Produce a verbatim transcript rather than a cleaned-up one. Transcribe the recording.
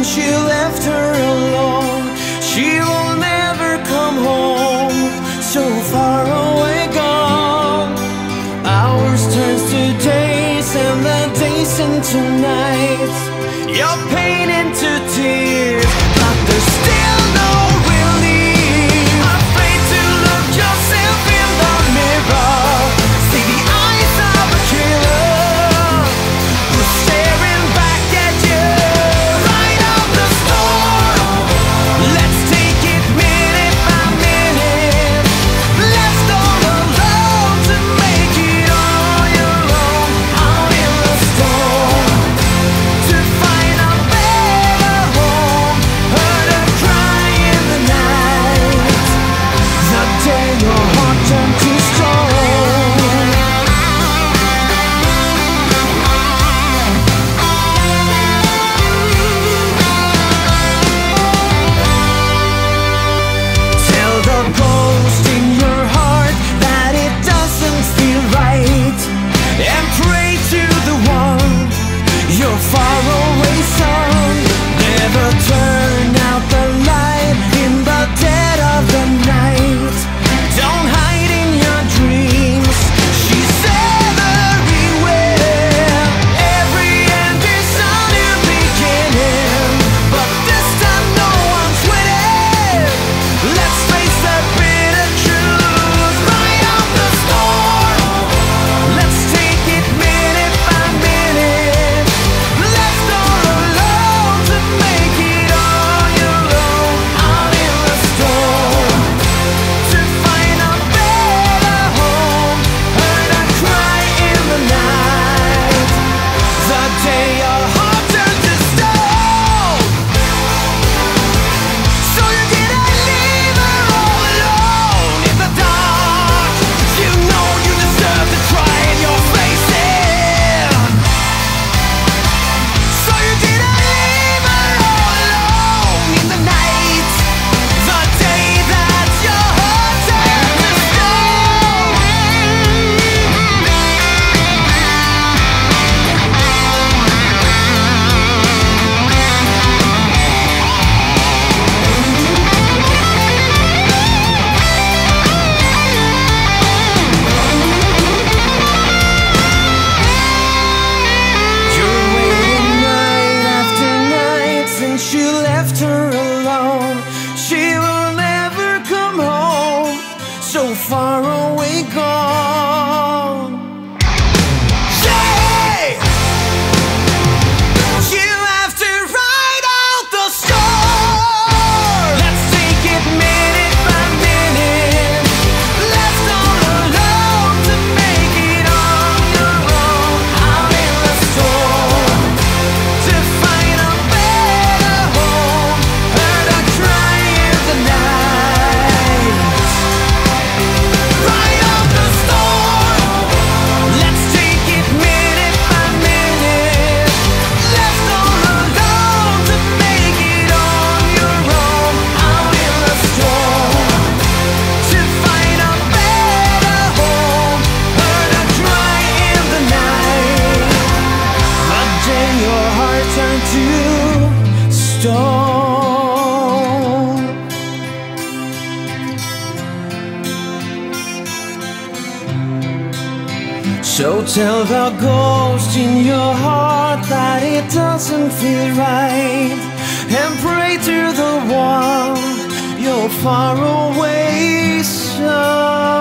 she left her alone. She will never come home, so far away gone. Hours turns to days and the days into nights. Your pain into tears, but there's still no relief. Afraid to look yourself in the mirror, see the eyes of a killer who's staring back at you. Right out the storm, let's take it minute by minute. Left all alone to make it all your own. Out in the storm to find a better home. Heard her cry in the night, the day your heart turned to stone. Tell the ghost in your heart that it doesn't feel right, and pray to the one, your faraway son. Never turn out the light in the dead of the night. Don't hide in your dreams, she's everywhere. Every end is a new beginning, but this time no one's winning. Let's face the bitter truth. Right out the storm, let's take it minute by minute. Left all alone to make it all your own. Out in the storm to find a better home. Heard her cry in the night, the day your heart turned to stone. So you didn't leave her all alone in the dark. You know you deserve to cry in your face in. So you didn't leave her all alone in the night, the day that your heart turned to stone. You're waiting night after night since you left her alone. She will never come home, so far away gone. Yeah! You have to ride out the storm. Let's take it minute by minute. Left all alone to make it on your own. Out in the storm to find a better home. Heard her cry in the night. Right out the storm, let's take it minute by minute. Left all alone to make it on your own. Out in the storm to find a better home. Heard her cry in the night, the day your heart turned to stone. So tell the ghost in your heart that it doesn't feel right, and pray to the one, your faraway son.